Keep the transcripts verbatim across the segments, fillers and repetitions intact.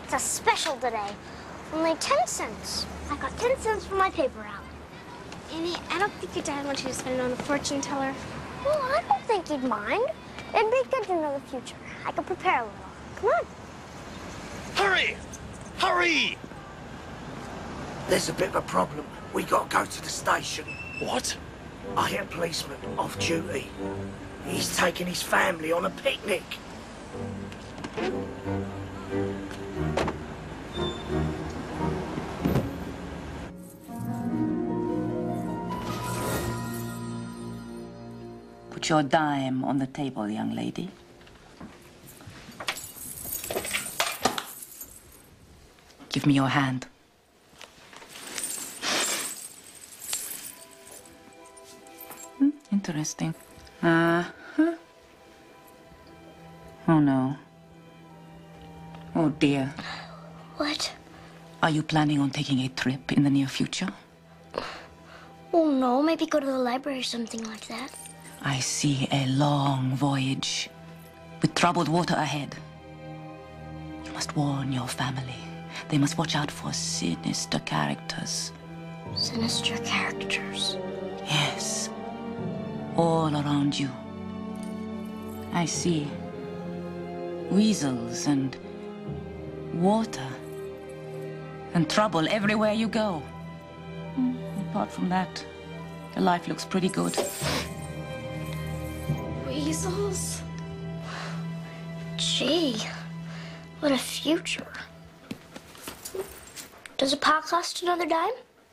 It's a special today. Only ten cents. I got ten cents for my paper route. Annie, I don't think your dad wants you to spend it on a fortune teller. Well, I don't think he'd mind. It'd be good to know the future. I could prepare a little. Come on. Hurry! Hurry! There's a bit of a problem. We gotta go to the station. What? I hear a policeman off duty. He's taking his family on a picnic. Put your dime on the table, young lady. Give me your hand. Hmm, interesting. Uh-huh. Oh, no. Oh, dear. What? Are you planning on taking a trip in the near future? Oh, no. Maybe go to the library or something like that. I see a long voyage with troubled water ahead. You must warn your family. They must watch out for sinister characters. Sinister characters? Yes. All around you. I see weasels and water and trouble everywhere you go. Hmm, apart from that, your life looks pretty good. Weasels? Gee, what a future. Does a pot cost another dime?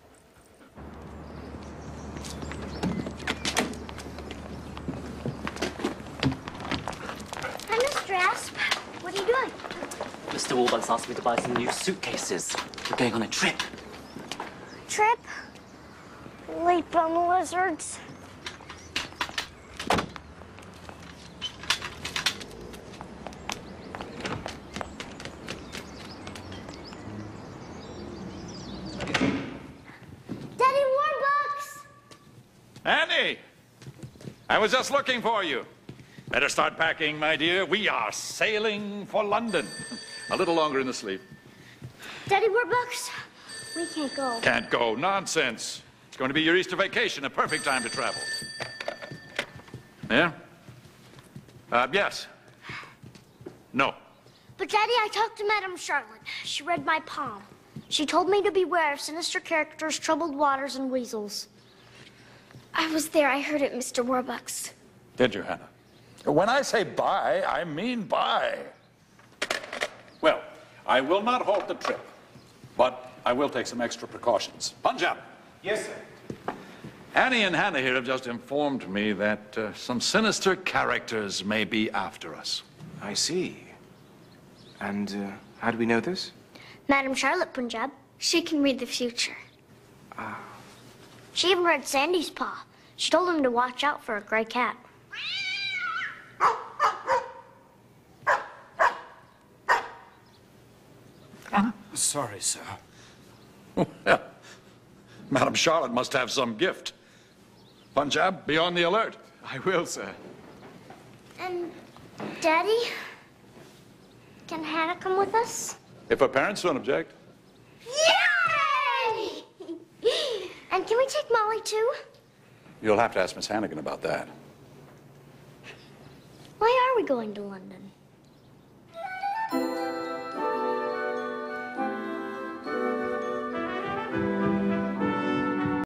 Hi, Mister Asp. What are you doing? Mister Warbucks asked me to buy some new suitcases. We're going on a trip. Trip? Leap on the lizards. Daddy Warbucks! Annie! I was just looking for you. Better start packing, my dear. We are sailing for London. A little longer in the sleep. Daddy Warbucks, we can't go. Can't go. Nonsense. It's going to be your Easter vacation, a perfect time to travel. Yeah? Uh, yes. No. But, Daddy, I talked to Madame Charlotte. She read my palm. She told me to beware of sinister characters, troubled waters, and weasels. I was there. I heard it, Mister Warbucks. Did you, Hannah? When I say bye, I mean bye. Well, I will not halt the trip, but I will take some extra precautions. Punjab. Yes, sir. Annie and Hannah here have just informed me that uh, some sinister characters may be after us. I see. And uh, how do we know this? Madame Charlotte, Punjab. She can read the future. Ah. She even read Sandy's paw. She told him to watch out for a gray cat. Sorry, sir. Well, Madame Charlotte must have some gift. Punjab, be on the alert. I will, sir. And, Daddy, can Hannah come with us? If her parents don't object. Yay! And can we take Molly, too? You'll have to ask Miss Hannigan about that. Why are we going to London?